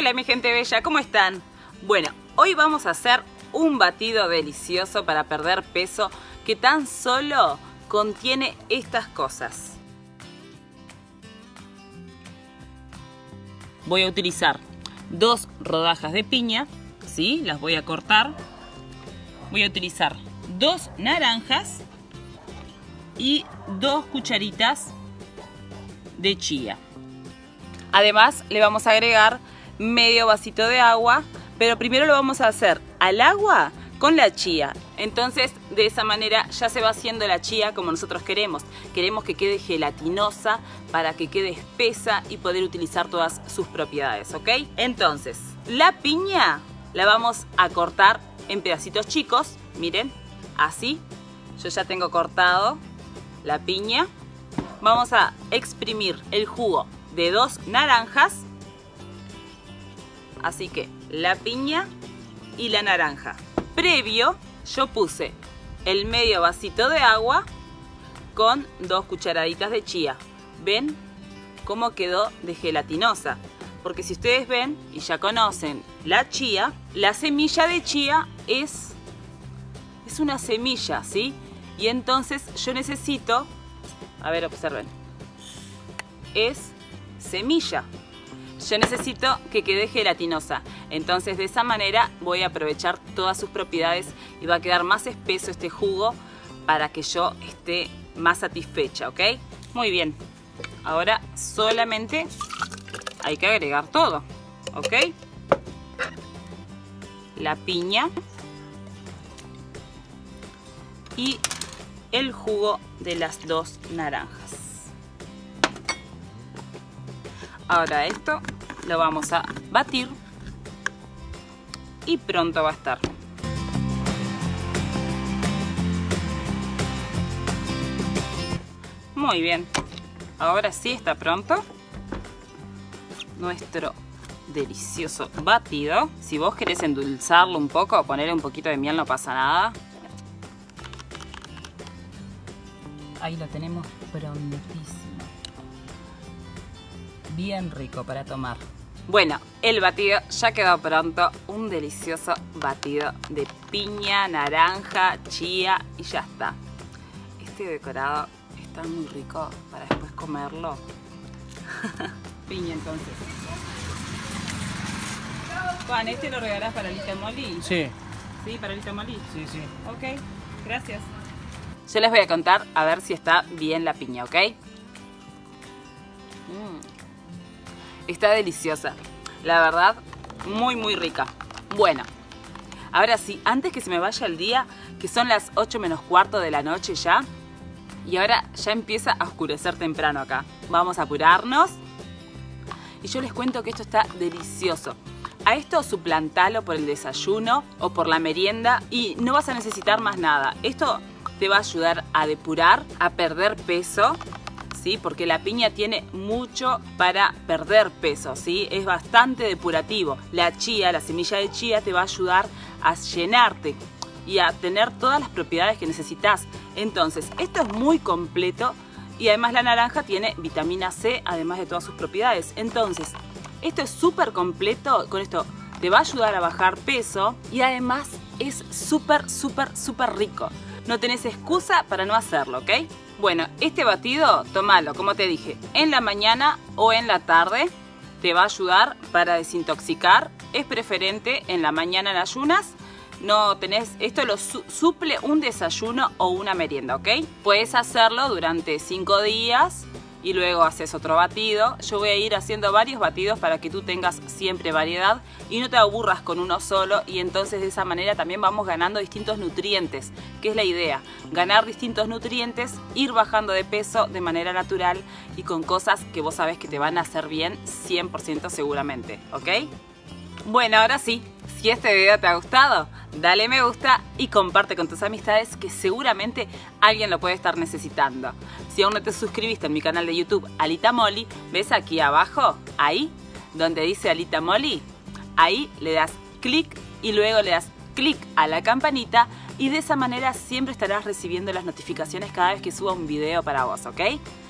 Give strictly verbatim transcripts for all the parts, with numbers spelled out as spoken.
Hola mi gente bella, ¿cómo están? Bueno, hoy vamos a hacer un batido delicioso para perder peso que tan solo contiene estas cosas. Voy a utilizar dos rodajas de piña, ¿sí? Las voy a cortar. Voy a utilizar dos naranjas y dos cucharitas de chía. Además le vamos a agregar medio vasito de agua, pero primero lo vamos a hacer al agua con la chía. Entonces de esa manera ya se va haciendo la chía como nosotros queremos. Queremos que quede gelatinosa para que quede espesa y poder utilizar todas sus propiedades, ¿ok? Entonces la piña la vamos a cortar en pedacitos chicos, miren, así. Yo ya tengo cortado la piña. Vamos a exprimir el jugo de dos naranjas. Así que la piña y la naranja. Previo yo puse el medio vasito de agua con dos cucharaditas de chía. ¿Ven cómo quedó de gelatinosa? Porque si ustedes ven y ya conocen la chía, la semilla de chía es, es una semilla, ¿sí? Y entonces yo necesito, a ver, observen, es semilla. Yo necesito que quede gelatinosa. Entonces de esa manera voy a aprovechar todas sus propiedades y va a quedar más espeso este jugo para que yo esté más satisfecha, ¿ok? Muy bien. Ahora solamente hay que agregar todo, ¿ok? La piña y el jugo de las dos naranjas. Ahora esto lo vamos a batir y pronto va a estar. Muy bien, ahora sí está pronto nuestro delicioso batido. Si vos querés endulzarlo un poco o ponerle un poquito de miel, no pasa nada. Ahí lo tenemos prontísimo. Bien rico para tomar. Bueno, el batido ya quedó pronto. Un delicioso batido de piña, naranja, chía y ya está. Este decorado está muy rico para después comerlo. Piña entonces. Juan, ¿este lo regalás para Lita Moli? Sí. ¿Sí? ¿Para Lita Moli? Sí, sí. Ok, gracias. Yo les voy a contar a ver si está bien la piña, ¿ok? Mm. Está deliciosa, la verdad, muy muy rica. Bueno, ahora sí, antes que se me vaya el día, que son las ocho menos cuarto de la noche ya, y ahora ya empieza a oscurecer temprano acá. Vamos a apurarnos. Y yo les cuento que esto está delicioso. A esto suplantalo por el desayuno o por la merienda y no vas a necesitar más nada. Esto te va a ayudar a depurar, a perder peso, ¿sí? Porque la piña tiene mucho para perder peso, ¿sí? Es bastante depurativo. La chía, la semilla de chía te va a ayudar a llenarte y a tener todas las propiedades que necesitas. Entonces, esto es muy completo y además la naranja tiene vitamina C, además de todas sus propiedades. Entonces, esto es súper completo. Con esto te va a ayudar a bajar peso y además es súper, súper, súper rico. No tenés excusa para no hacerlo, ¿ok? Bueno, este batido, tómalo, como te dije, en la mañana o en la tarde. Te va a ayudar para desintoxicar. Es preferente en la mañana en ayunas. No tenés, esto lo su suple un desayuno o una merienda, ¿ok? Puedes hacerlo durante cinco días y luego haces otro batido. Yo voy a ir haciendo varios batidos para que tú tengas siempre variedad y no te aburras con uno solo, y entonces de esa manera también vamos ganando distintos nutrientes, que es la idea, ganar distintos nutrientes, ir bajando de peso de manera natural y con cosas que vos sabés que te van a hacer bien cien por ciento seguramente, ¿ok? Bueno, ahora sí, si este video te ha gustado, dale me gusta y comparte con tus amistades, que seguramente alguien lo puede estar necesitando. Si aún no te suscribiste en mi canal de YouTube Alita Moli, ¿ves aquí abajo? Ahí, donde dice Alita Moli, ahí le das clic y luego le das clic a la campanita y de esa manera siempre estarás recibiendo las notificaciones cada vez que suba un video para vos, ¿ok?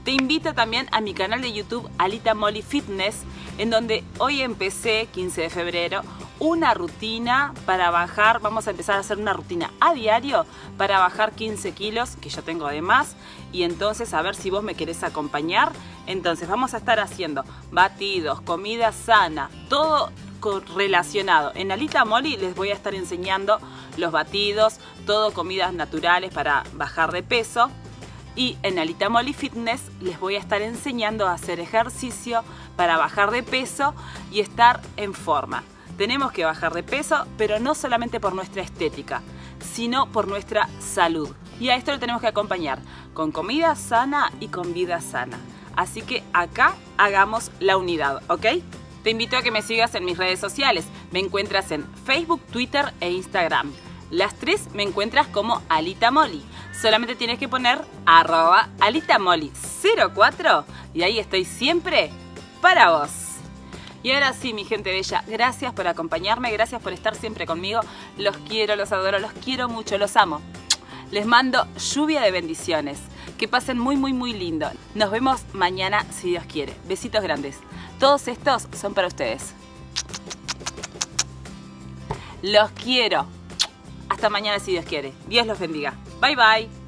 Te invito también a mi canal de YouTube Alita Molly Fitness, en donde hoy empecé, quince de febrero, una rutina para bajar. Vamos a empezar a hacer una rutina a diario para bajar quince kilos que yo tengo de más, y entonces a ver si vos me querés acompañar. Entonces vamos a estar haciendo batidos, comida sana, todo relacionado. En Alita Molly les voy a estar enseñando los batidos, todo comidas naturales para bajar de peso. Y en Alita Molly Fitness les voy a estar enseñando a hacer ejercicio para bajar de peso y estar en forma. Tenemos que bajar de peso, pero no solamente por nuestra estética, sino por nuestra salud. Y a esto lo tenemos que acompañar con comida sana y con vida sana. Así que acá hagamos la unidad, ¿ok? Te invito a que me sigas en mis redes sociales. Me encuentras en Facebook, Twitter e Instagram. Las tres me encuentras como Alita Molly. Solamente tienes que poner arroba Alita Molly cero cuatro y ahí estoy siempre para vos. Y ahora sí, mi gente bella, gracias por acompañarme, gracias por estar siempre conmigo. Los quiero, los adoro, los quiero mucho, los amo. Les mando lluvia de bendiciones. Que pasen muy, muy, muy lindo. Nos vemos mañana si Dios quiere. Besitos grandes. Todos estos son para ustedes. Los quiero. Hasta mañana si Dios quiere. Dios los bendiga. Bye, bye.